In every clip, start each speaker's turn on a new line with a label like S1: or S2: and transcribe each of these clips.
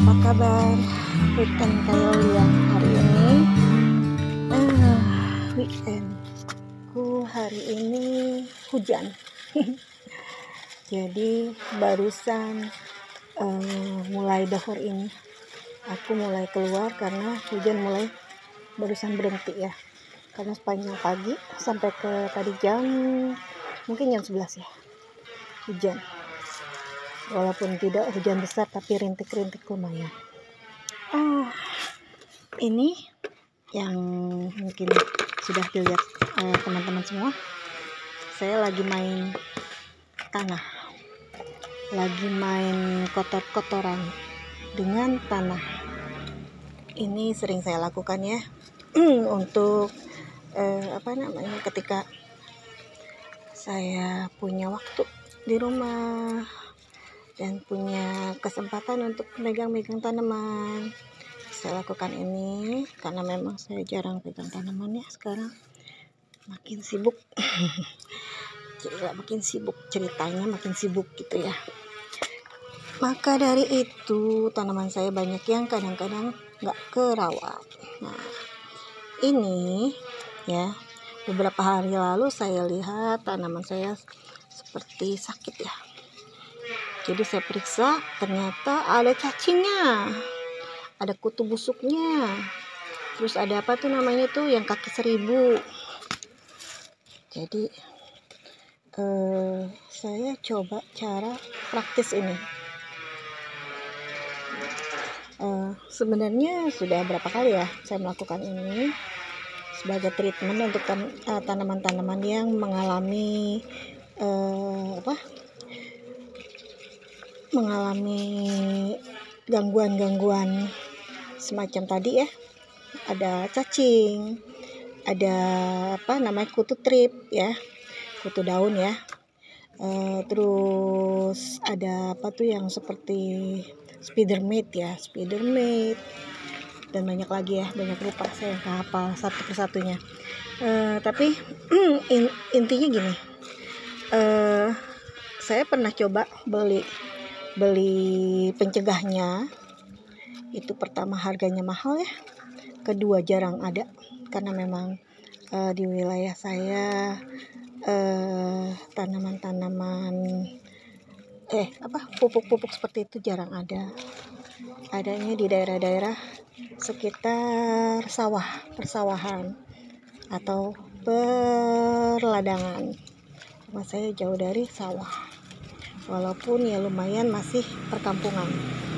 S1: Apa kabar weekend kalian hari ini? Weekendku hari ini hujan. Jadi barusan mulai dahur ini aku mulai keluar karena hujan mulai barusan berhenti ya. Karena sepanjang pagi sampai ke tadi mungkin jam 11 ya, hujan. Walaupun tidak hujan besar tapi rintik-rintik lumayan. Ini yang mungkin sudah dilihat teman-teman semua, saya lagi main tanah, lagi main kotor-kotoran dengan tanah. Ini sering saya lakukan ya untuk ketika saya punya waktu di rumah dan punya kesempatan untuk megang-megang tanaman. Saya lakukan ini karena memang saya jarang pegang tanaman ya sekarang, makin sibuk. Makin sibuk ceritanya, makin sibuk gitu ya. Maka dari itu tanaman saya banyak yang kadang-kadang nggak kerawat. Nah ini ya, beberapa hari lalu saya lihat tanaman saya seperti sakit ya. Jadi saya periksa, ternyata ada cacingnya, ada kutu busuknya, terus ada apa tuh namanya tuh yang kaki 1000. Jadi saya coba cara praktis ini. Sebenarnya sudah berapa kali ya saya melakukan ini sebagai treatment untuk tanaman-tanaman yang mengalami gangguan-gangguan semacam tadi ya. Ada cacing, ada kutu trip ya, kutu daun ya, terus ada yang seperti spider mite dan banyak lagi ya, banyak lupa saya nggak hafal satu persatunya. Tapi intinya gini, saya pernah coba beli pencegahnya. Itu pertama harganya mahal ya, kedua jarang ada karena memang di wilayah saya pupuk-pupuk seperti itu jarang ada. Adanya di daerah-daerah sekitar persawahan atau perladangan. Rumah saya jauh dari sawah, walaupun ya lumayan masih perkampungan.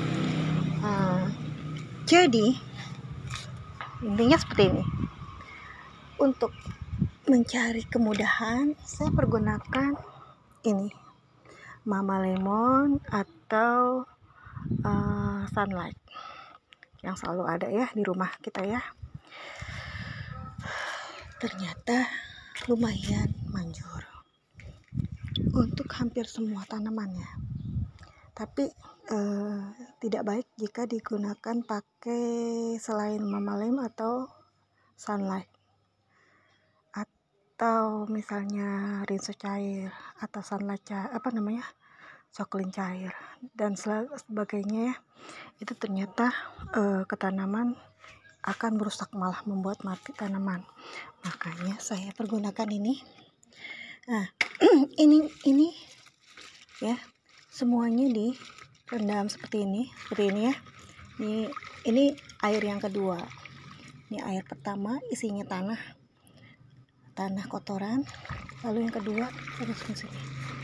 S1: Jadi intinya seperti ini. Untuk mencari kemudahan, saya pergunakan ini, Mama Lemon atau Sunlight yang selalu ada ya di rumah kita ya. Ternyata lumayan manjur untuk hampir semua tanamannya. Tapi tidak baik jika digunakan pakai selain Mama Lemon atau Sunlight, atau misalnya rinso cair atau Sunlight coklin cair dan sebagainya ya. Itu ternyata ke tanaman akan merusak, malah membuat mati tanaman. Makanya saya pergunakan ini. ini ya, semuanya direndam seperti ini ya. Ini air yang kedua. Ini air pertama isinya tanah kotoran, lalu yang kedua terus ke sini.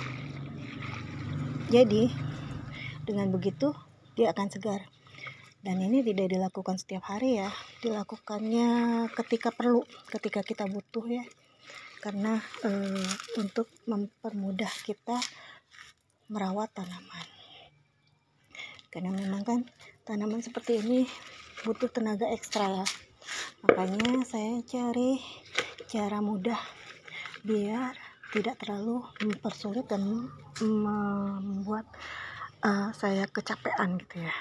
S1: Jadi dengan begitu dia akan segar. Dan ini tidak dilakukan setiap hari ya, dilakukannya ketika perlu, ketika kita butuh ya. Karena untuk mempermudah kita merawat tanaman. Karena memang kan tanaman seperti ini butuh tenaga ekstra ya. Makanya saya cari cara mudah biar tidak terlalu mempersulit dan membuat saya kecapean gitu ya.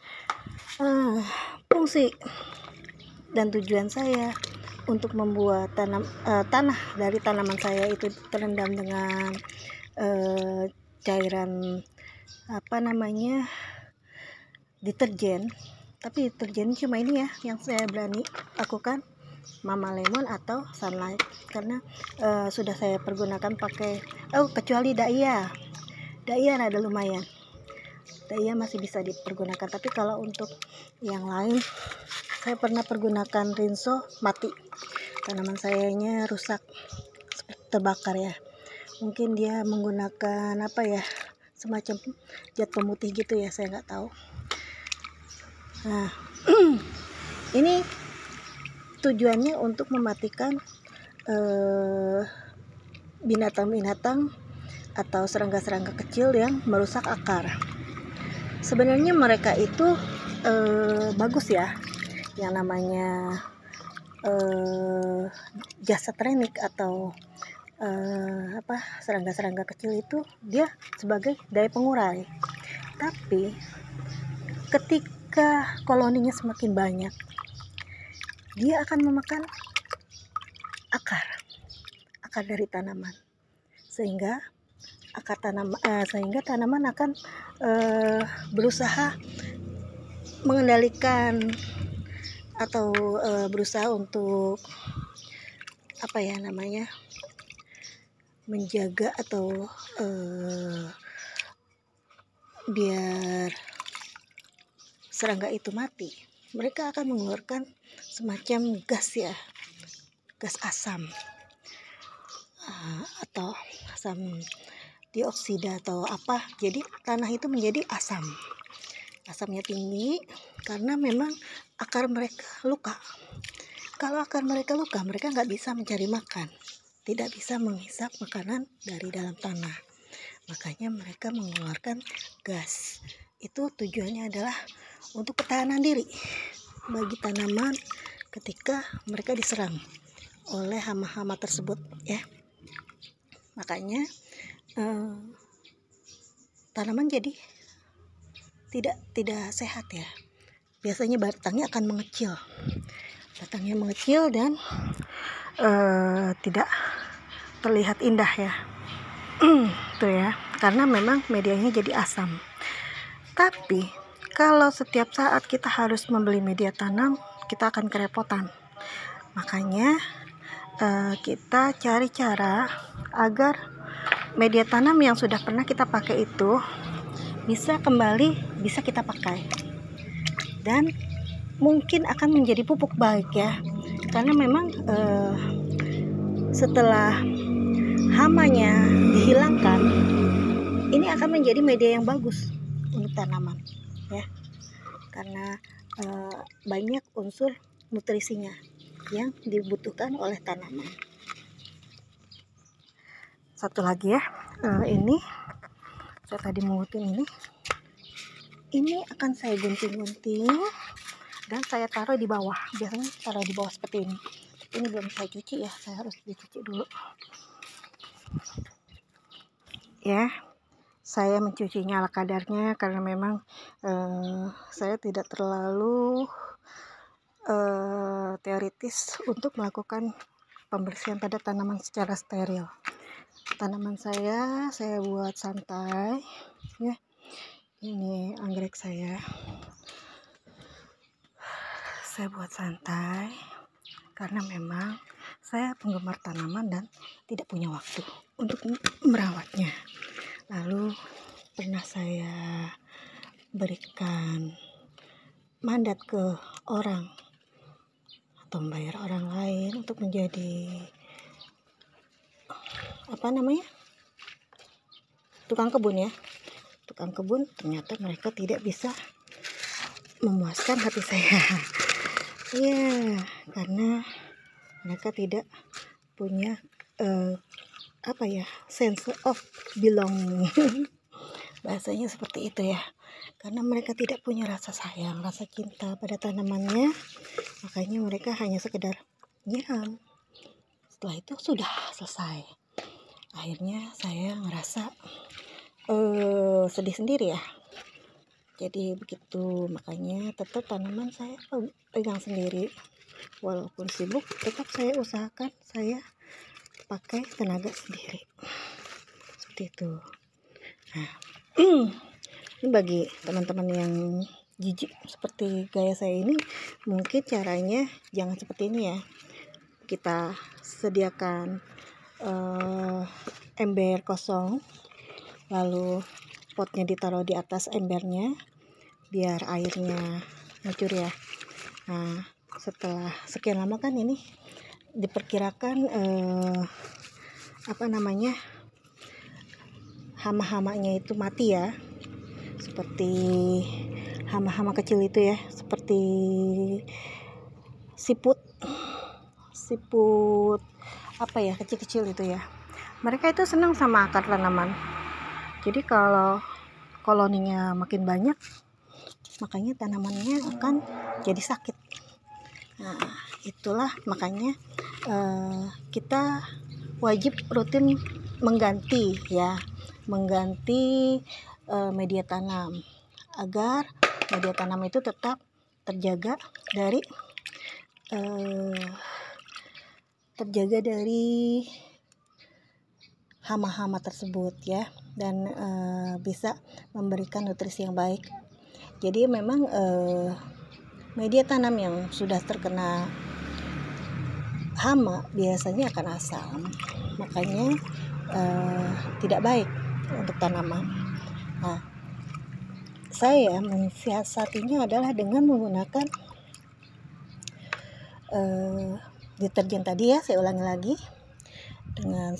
S1: Fungsi dan tujuan saya untuk membuat tanah dari tanaman saya itu terendam dengan cairan deterjen, tapi deterjen cuma ini ya yang saya berani lakukan, Mama Lemon atau Sunlight, karena sudah saya pergunakan pakai kecuali Daiya ada lumayan, Daiya masih bisa dipergunakan. Tapi kalau untuk yang lain, saya pernah pergunakan Rinso, mati, tanaman sayanya rusak, terbakar ya, mungkin dia menggunakan apa ya, semacam zat pemutih gitu ya, saya nggak tahu. Nah ini tujuannya untuk mematikan binatang-binatang atau serangga-serangga kecil yang merusak akar. Sebenarnya mereka itu bagus ya, yang namanya jasad renik atau serangga-serangga kecil itu dia sebagai daya pengurai. Tapi ketika koloninya semakin banyak, dia akan memakan akar dari tanaman, sehingga tanaman akan berusaha mengendalikan atau berusaha untuk menjaga atau biar serangga itu mati. Mereka akan mengeluarkan semacam gas ya, gas asam atau asam dioksida atau apa. Jadi tanah itu menjadi asam, asamnya tinggi karena memang akar mereka luka. Kalau akar mereka luka, mereka nggak bisa mencari makan, tidak bisa menghisap makanan dari dalam tanah. Makanya mereka mengeluarkan gas. Itu tujuannya adalah untuk ketahanan diri bagi tanaman ketika mereka diserang oleh hama-hama tersebut ya. Makanya tanaman jadi tidak sehat ya. Biasanya batangnya akan mengecil. Dan tidak terlihat indah ya. Tuh ya, karena memang medianya jadi asam. Tapi kalau setiap saat kita harus membeli media tanam, kita akan kerepotan. Makanya kita cari cara agar media tanam yang sudah pernah kita pakai itu bisa kita pakai, dan mungkin akan menjadi pupuk baik ya, karena memang setelah hamanya dihilangkan, ini akan menjadi media yang bagus untuk tanaman ya, karena banyak unsur nutrisinya yang dibutuhkan oleh tanaman. Satu lagi ya, ini saya tadi mengutin ini akan saya gunting-gunting dan saya taruh di bawah. Biasanya taruh di bawah seperti ini. Ini belum saya cuci ya, saya harus dicuci dulu ya. Saya mencucinya ala kadarnya karena memang saya tidak terlalu teoritis untuk melakukan pembersihan pada tanaman secara steril. Tanaman saya buat santai ya. Ini anggrek saya buat santai karena memang saya penggemar tanaman dan tidak punya waktu untuk merawatnya. Lalu pernah saya berikan mandat ke orang atau membayar orang lain untuk menjadi tukang kebun ya. Tukang kebun, ternyata mereka tidak bisa memuaskan hati saya. Ya, karena mereka tidak punya sense of belonging. Bahasanya seperti itu ya. Karena mereka tidak punya rasa sayang, rasa cinta pada tanamannya. Makanya mereka hanya sekedar nyiram. Setelah itu sudah selesai. Akhirnya saya ngerasa sedih sendiri ya. Jadi begitu, makanya tetap tanaman saya pegang sendiri. Walaupun sibuk, tetap saya usahakan saya pakai tenaga sendiri. Seperti itu. Nah, ini bagi teman-teman yang jijik seperti gaya saya ini, mungkin caranya jangan seperti ini ya. Kita sediakan ember kosong, lalu potnya ditaruh di atas embernya biar airnya ngucur ya. Nah, setelah sekian lama kan ini diperkirakan hama-hamanya itu mati ya, seperti hama-hama kecil itu ya, seperti siput kecil-kecil itu ya. Mereka itu senang sama akar tanaman. Jadi kalau koloninya makin banyak, makanya tanamannya akan jadi sakit. Nah, itulah makanya kita wajib rutin mengganti media tanam agar media tanam itu tetap terjaga dari hama-hama tersebut ya, dan bisa memberikan nutrisi yang baik. Jadi memang media tanam yang sudah terkena hama biasanya akan asam, makanya tidak baik untuk tanaman. Nah, saya mensiasatinya adalah dengan menggunakan deterjen tadi ya, saya ulangi lagi, dengan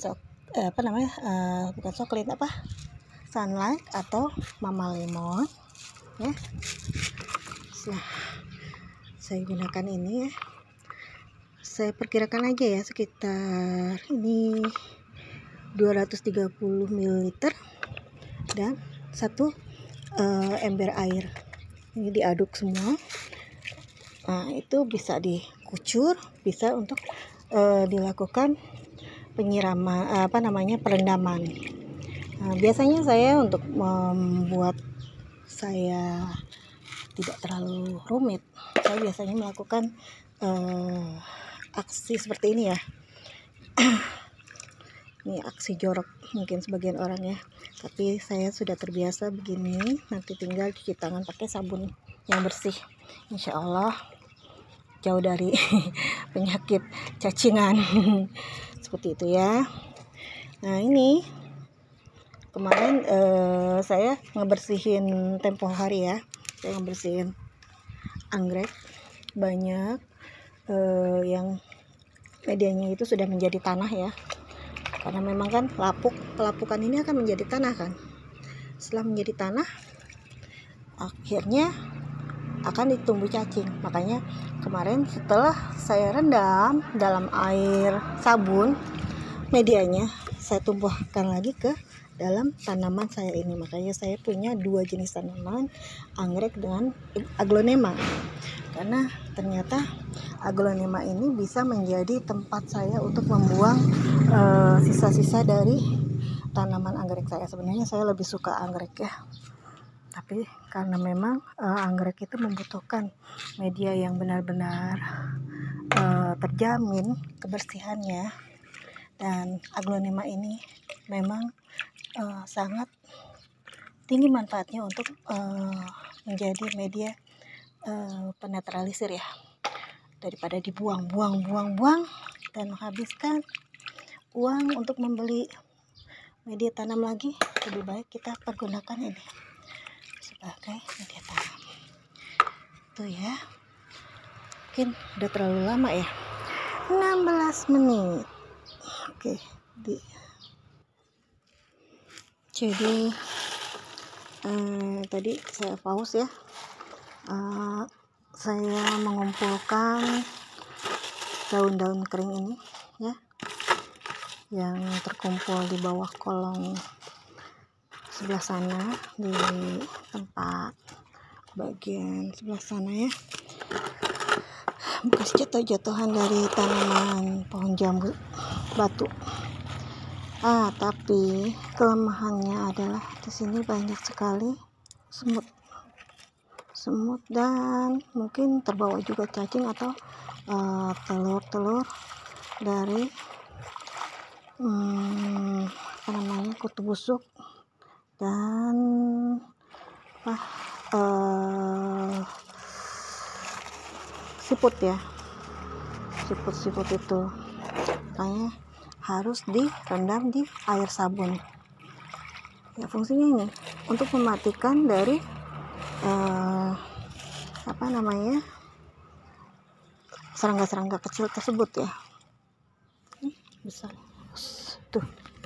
S1: Sunlight atau Mama Lemon ya. Nah, saya gunakan ini ya, saya perkirakan aja ya, sekitar ini 230 ml dan 1 ember air. Ini diaduk semua. Nah, itu bisa dikucur, bisa untuk dilakukan perendaman. Nah, biasanya saya untuk membuat saya tidak terlalu rumit, saya biasanya melakukan aksi seperti ini ya. Ini aksi jorok mungkin sebagian orang ya, tapi saya sudah terbiasa begini. Nanti tinggal cuci tangan pakai sabun yang bersih, insya Allah jauh dari penyakit cacingan. Seperti itu ya. Nah, ini kemarin saya ngebersihin tempo hari ya, saya ngebersihin anggrek banyak yang medianya itu sudah menjadi tanah ya, karena memang kan pelapukan ini akan menjadi tanah kan. Setelah menjadi tanah, akhirnya akan ditumbuh cacing. Makanya kemarin setelah saya rendam dalam air sabun, medianya saya tumpahkan lagi ke dalam tanaman saya ini. Makanya saya punya 2 jenis tanaman, anggrek dengan aglonema, karena ternyata aglonema ini bisa menjadi tempat saya untuk membuang sisa-sisa dari tanaman anggrek saya. Sebenarnya saya lebih suka anggrek ya, tapi karena memang anggrek itu membutuhkan media yang benar-benar terjamin kebersihannya, dan aglonema ini memang sangat tinggi manfaatnya untuk menjadi media penetralisir ya, daripada dibuang dan menghabiskan uang untuk membeli media tanam lagi. Lebih baik kita pergunakan ini sebagai media tanam. Itu ya, mungkin udah terlalu lama ya, 16 menit. Oke, jadi tadi saya pause ya. Saya mengumpulkan daun-daun kering ini ya, yang terkumpul di bawah kolong sebelah sana, di tempat bagian sebelah sana ya, bekas jatuh-jatuhan dari tanaman pohon jambu batu. Tapi kelemahannya adalah di sini banyak sekali semut dan mungkin terbawa juga cacing atau telur-telur dari kutu busuk dan siput ya, siput itu makanya harus direndam di air sabun ya. Fungsinya ini untuk mematikan dari serangga-serangga kecil tersebut ya. Ini besar tuh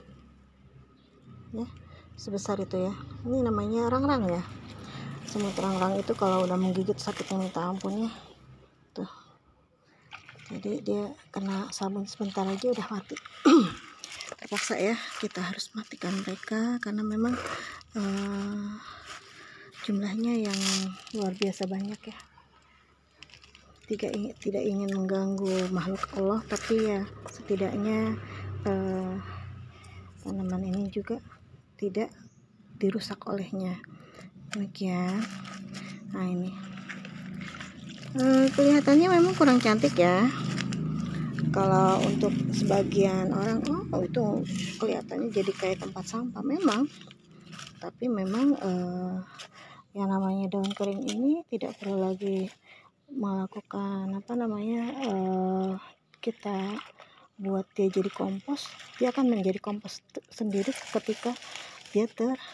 S1: ya, sebesar itu ya. Ini namanya rangrang ya. Semut rangrang itu kalau udah menggigit sakitnya minta ampun ya tuh. Jadi dia kena sabun sebentar aja udah mati. Terpaksa ya kita harus matikan mereka karena memang jumlahnya yang luar biasa banyak ya. Tidak ingin mengganggu makhluk Allah, tapi ya setidaknya tanaman ini juga tidak dirusak olehnya. Demikian. Nah ini kelihatannya memang kurang cantik ya. Kalau untuk sebagian orang, oh itu kelihatannya jadi kayak tempat sampah memang. Tapi memang yang namanya daun kering ini tidak perlu lagi melakukan kita buat dia jadi kompos. Dia akan menjadi kompos sendiri ketika dia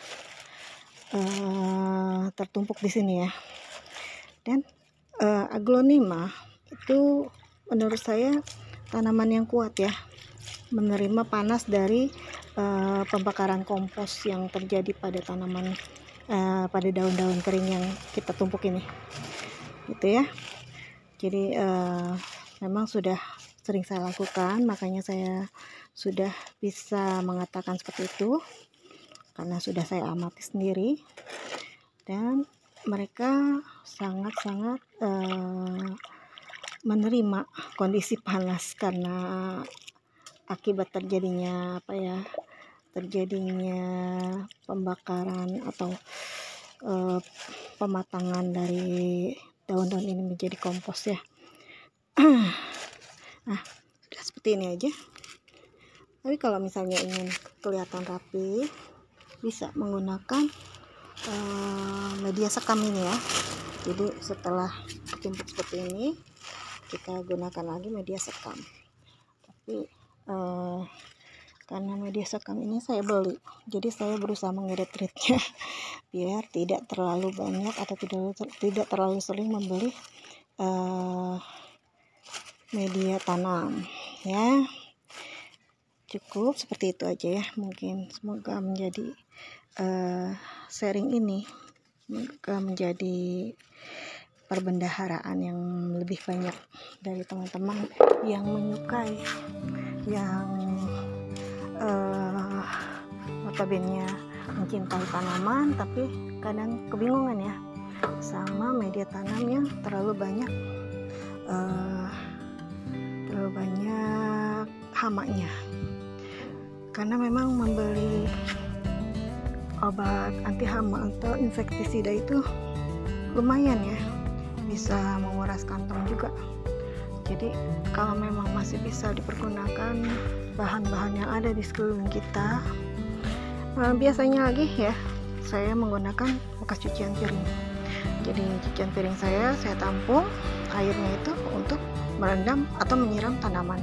S1: tertumpuk di sini ya. Dan aglonema itu menurut saya tanaman yang kuat ya, menerima panas dari pembakaran kompos yang terjadi pada tanaman pada daun-daun kering yang kita tumpuk ini gitu ya. Jadi memang sudah sering saya lakukan, makanya saya sudah bisa mengatakan seperti itu karena sudah saya amati sendiri. Dan mereka sangat-sangat menerima kondisi panas karena akibat terjadinya pembakaran atau pematangan dari daun-daun ini menjadi kompos ya. Nah, sudah seperti ini aja. Tapi kalau misalnya ingin kelihatan rapi, bisa menggunakan media sekam ini ya. Jadi setelah ditumpuk seperti ini, kita gunakan lagi media sekam. Tapi karena media sekam ini saya beli, jadi saya berusaha mengirit-iritnya biar tidak terlalu banyak atau tidak terlalu sering membeli media tanam ya. Cukup seperti itu aja ya. Mungkin semoga menjadi sharing ini menjadi perbendaharaan yang lebih banyak dari teman-teman yang menyukai, yang notabene mencintai tanaman tapi kadang kebingungan ya sama media tanam yang terlalu banyak hamanya. Karena memang membeli obat anti hama atau insektisida itu lumayan ya, bisa menguras kantong juga. Jadi kalau memang masih bisa dipergunakan bahan-bahan yang ada di sekeliling kita, biasanya lagi ya saya menggunakan bekas cucian piring. Jadi cucian piring saya tampung airnya itu untuk merendam atau menyiram tanaman.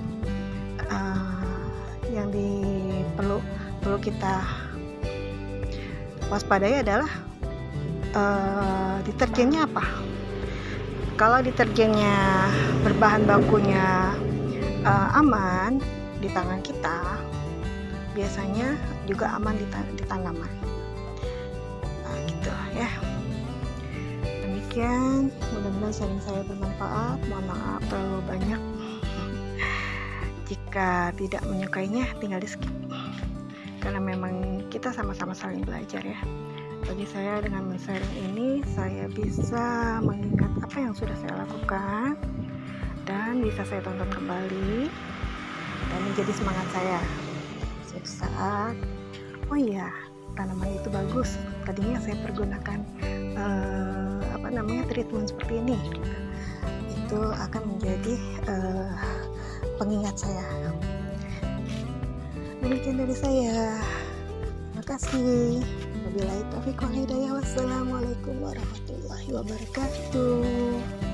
S1: Yang perlu kita waspadai adalah deterjennya apa. Kalau deterjennya berbahan bakunya aman di tangan kita, biasanya juga aman di tanaman. Nah, gitu ya. Demikian, mudah-mudahan sharing saya bermanfaat. Mohon maaf terlalu banyak. Jika tidak menyukainya, tinggal di skip. Karena memang kita sama-sama saling belajar ya. Bagi saya dengan men-sharing ini, saya bisa mengingat apa yang sudah saya lakukan dan bisa saya tonton kembali dan menjadi semangat saya. Suatu saat, oh iya, tanaman itu bagus. Tadinya saya pergunakan treatment seperti ini. Itu akan menjadi pengingat saya. Demikian dari saya. Terima kasih. Wabillahi taufiq wal hidayah. Wassalamualaikum warahmatullahi wabarakatuh.